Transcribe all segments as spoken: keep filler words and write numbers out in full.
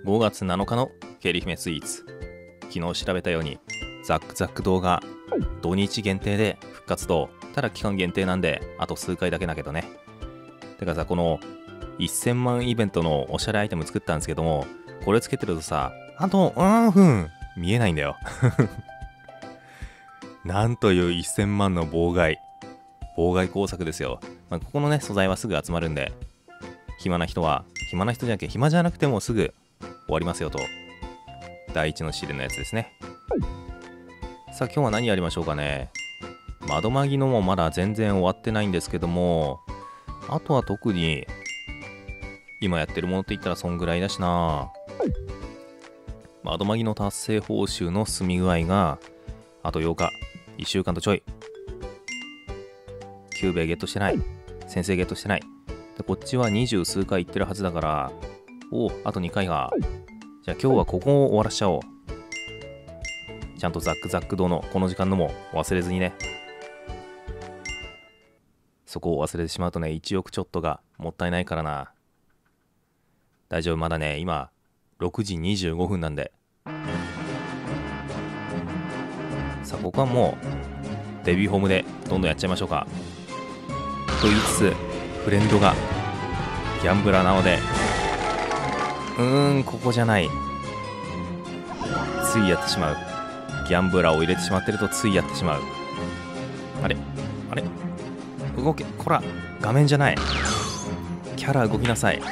ごがつなのかのケリ姫スイーツ。昨日調べたようにザックザック動画土日限定で復活と、ただ期間限定なんであと数回だけだけどね。てかさ、このせんまんイベントのおしゃれアイテム作ったんですけども、これつけてるとさ、あと何分見えないんだよなんというせんまんの妨害妨害工作ですよ。まあ、ここのね素材はすぐ集まるんで、暇な人は暇な人じゃなくて暇じゃなくてもすぐ終わりますよと、第一の試練のやつですね。さあ今日は何やりましょうかね。窓マギのもまだ全然終わってないんですけども、あとは特に今やってるものって言ったらそんぐらいだしな。窓マギの達成報酬の進み具合があとようか、いっしゅうかんとちょい。キューベイゲットしてない、先生ゲットしてないで、こっちは二十数回行ってるはずだから、おお、あとにかいが。じゃあ今日はここを終わらしちゃおう。ちゃんとザックザック堂のこの時間のも忘れずにね。そこを忘れてしまうとね、いちおくちょっとがもったいないからな。大丈夫、まだね今ろくじにじゅうごふんなんで。さあここはもうデビューホームでどんどんやっちゃいましょうか。と言いつつフレンドがギャンブラーなので、うーんここじゃない、ついやってしまう。ギャンブラーを入れてしまってるとついやってしまう。あれあれ、動け、こら画面じゃない、キャラ動きなさい。こ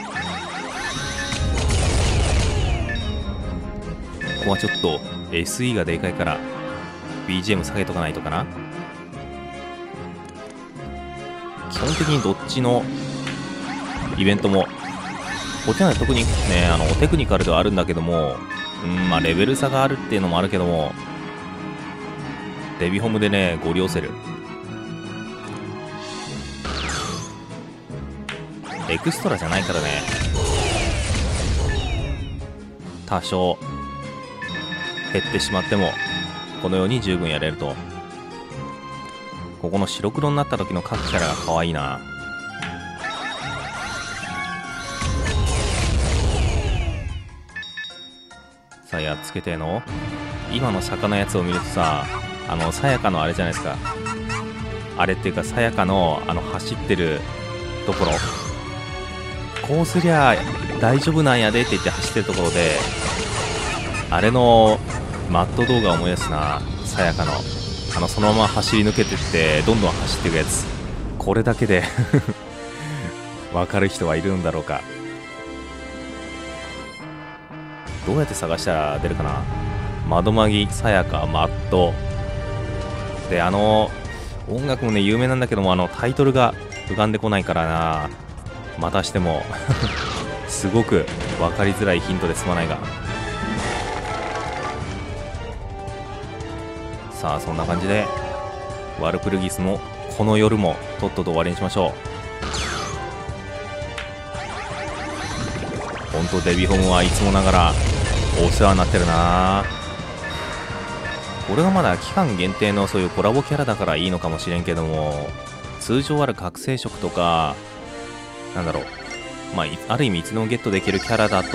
こはちょっと エスイー がでかいから ビージーエム 下げとかないとかな。基本的にどっちのイベントもこっちは特にね、あのテクニカルではあるんだけども、うんまあレベル差があるっていうのもあるけども、デビホームでねゴリ押せる。エクストラじゃないからね、多少減ってしまってもこのように十分やれると。ここの白黒になった時の各キャラが可愛いな。さあやっつけての今の坂のやつを見るとさ、あのさやかのあれじゃないですか、あれっていうかさやかのあの走ってるところ、こうすりゃ大丈夫なんやでって言って走ってるところで、あれのマット動画思い出すな。さやかのあのそのまま走り抜けてってどんどん走っていくやつ、これだけで分かる人はいるんだろうか。どうやって探したら出るかな。窓マギ、さやか、マットで、あの音楽もね有名なんだけども、あのタイトルが浮かんでこないからな。またしてもすごく分かりづらいヒントですまないが。さあそんな感じでワルプルギスもこの夜もとっとと終わりにしましょう。ほんとデビホームはいつもながらお世話になってるな。これがまだ期間限定のそういうコラボキャラだからいいのかもしれんけども、通常ある覚醒色とかなんだろう、まあある意味いつでもゲットできるキャラだと、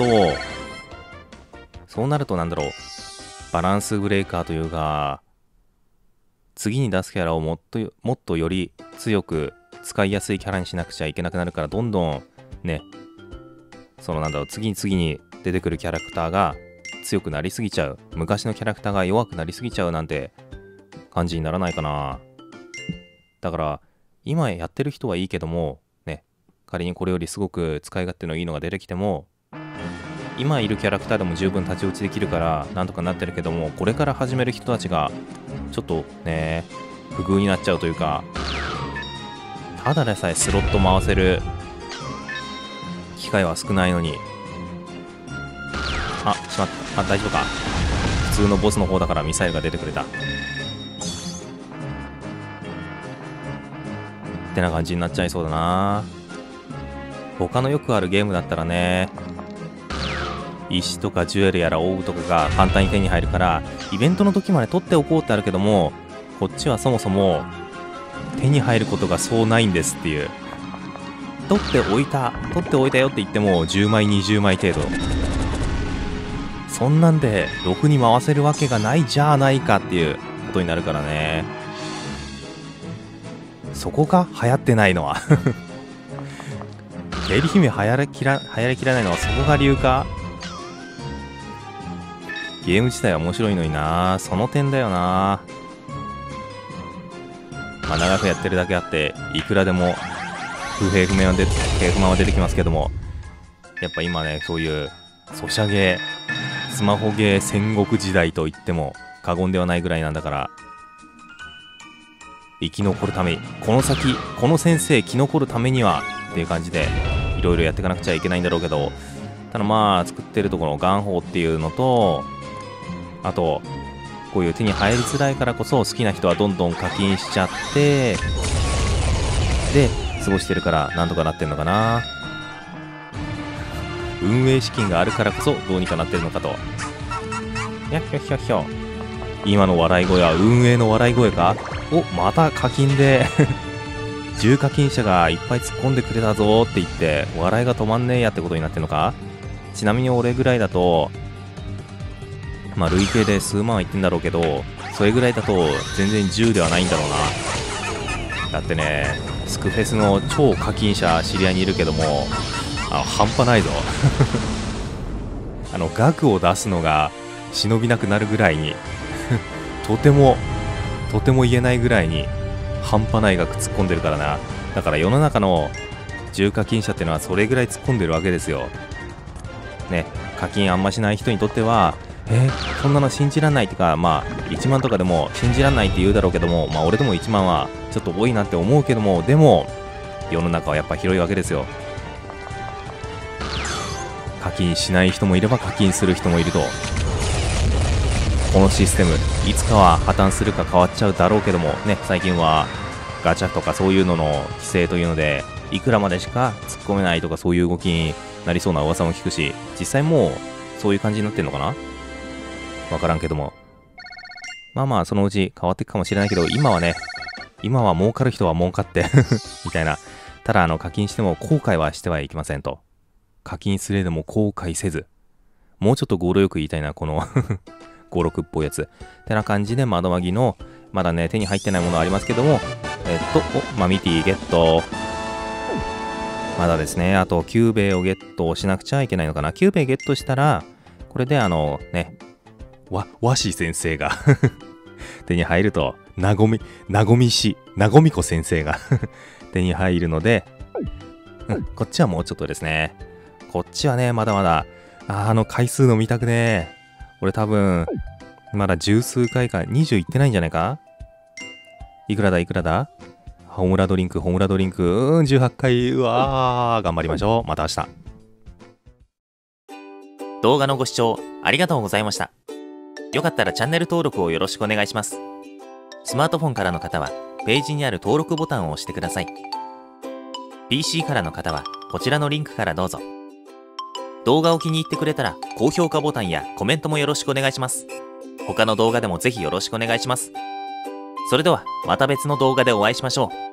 そうなるとなんだろう、バランスブレーカーというか、次に出すキャラをもっともっとより強く使いやすいキャラにしなくちゃいけなくなるから、どんどんね、そのなんだろう、次に次に出てくるキャラクターが強くなりすぎちゃう、昔のキャラクターが弱くなりすぎちゃうなんて感じにならないかな。だから今やってる人はいいけどもね、仮にこれよりすごく使い勝手のいいのが出てきても、今いるキャラクターでも十分太刀打ちできるからなんとかなってるけども、これから始める人たちがちょっとね不遇になっちゃうというか、ただでさえスロット回せる機会は少ないのに、あしまった、あ大丈夫か、普通のボスの方だからミサイルが出てくれたってな感じになっちゃいそうだな。他のよくあるゲームだったらね、石とかジュエルやらオーブとかが簡単に手に入るからイベントの時まで取っておこうってあるけども、こっちはそもそも手に入ることがそうないんですっていう。取っておいた取っておいたよって言ってもじゅうまいにじゅうまい程度そんなんでろくに回せるわけがないじゃないかっていうことになるからね。そこが流行ってないのは経理姫流行りきら流行りきらないのはそこが理由か。ゲーム自体は面白いのにな、その点だよな。まあ長くやってるだけあっていくらでも不平不満は出て不満は出てきますけども、やっぱ今ね、そういうソシャゲスマホゲー戦国時代と言っても過言ではないぐらいなんだから、生き残るためにこの先この先生生き残るためにはっていう感じでいろいろやっていかなくちゃいけないんだろうけど、ただまあ作ってるところの元宝っていうのと、あとこういう手に入りづらいからこそ好きな人はどんどん課金しちゃってで過ごしてるからなんとかなってんのかな。運営資金があるからこそどうにかなってるのかと。ひゃっひょひょひょ。今の笑い声は運営の笑い声か。お、また課金で重課金者がいっぱい突っ込んでくれたぞって言って笑いが止まんねえやってことになってんのか。ちなみに俺ぐらいだとまあ累計で数万はいってんだろうけど、それぐらいだと全然じゅうではないんだろうな。だってね、スクフェスの超課金者知り合いにいるけども、あの半端ないぞあの額を出すのが忍びなくなるぐらいにとてもとても言えないぐらいに半端ない額突っ込んでるからな。だから世の中の重課金者っていうのはそれぐらい突っ込んでるわけですよね。課金あんましない人にとってはえー、そんなの信じらんないってか、まあいちまんとかでも信じらんないって言うだろうけども、まあ俺でもいちまんはちょっと多いなって思うけども、でも世の中はやっぱ広いわけですよ。課金しない人もいれば課金する人もいると。このシステムいつかは破綻するか変わっちゃうだろうけどもね、最近はガチャとかそういうのの規制というのでいくらまでしか突っ込めないとかそういう動きになりそうな噂も聞くし、実際もうそういう感じになってんのかな、わからんけども、まあまあそのうち変わっていくかもしれないけど、今はね、今は儲かる人は儲かってみたいな。ただあの課金しても後悔はしてはいけませんと。課金すれでも後悔せず、もうちょっと語呂よく言いたいな、このごろくっぽいやつてな感じで、窓マギのまだね手に入ってないものありますけども、えっとおマミティゲット、まだですね。あとキューベイをゲットしなくちゃいけないのかな。キューベイゲットしたらこれであのねわ、和紙先生が手に入ると、なごみ、なごみし、なごみこ先生が手に入るので、うん、こっちはもうちょっとですね。こっちはね、まだまだ、あ, あの回数の見たくね。俺多分、まだ十数回か、にじゅういってないんじゃないか。いくらだ、いくらだ。ホームラドリンク、ホームラドリンク、うーん、じゅうはちかい、うわー、頑張りましょう。また明日。 動画のご視聴ありがとうございました。よかったらチャンネル登録をよろしくお願いします。スマートフォンからの方はページにある登録ボタンを押してください。ピーシー からの方はこちらのリンクからどうぞ。動画を気に入ってくれたら高評価ボタンやコメントもよろしくお願いします。他の動画でもぜひよろしくお願いします。それではまた別の動画でお会いしましょう。